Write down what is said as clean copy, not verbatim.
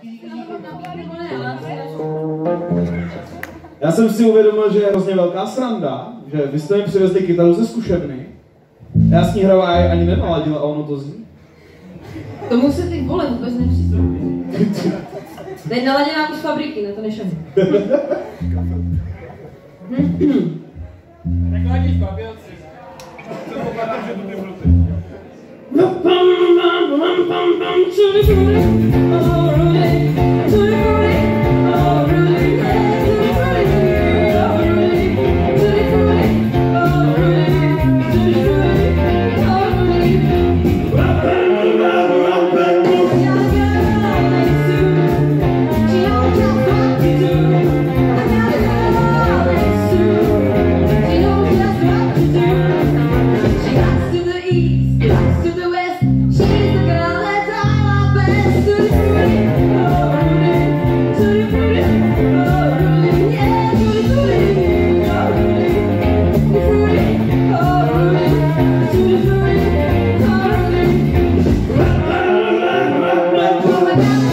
Já jsem si uvědomil, že je hrozně velká sranda, že vy jste mi přivezli kytaru ze zkušebny. Já s ní hraju a ani nenaladil a ono to zní. Tomu se ty vole vůbec nepřistoupí. To je naladěná kus fabriky, na to nešem. Tak ladíš babilci. To popadám, že to nebudu teď. Oh my God.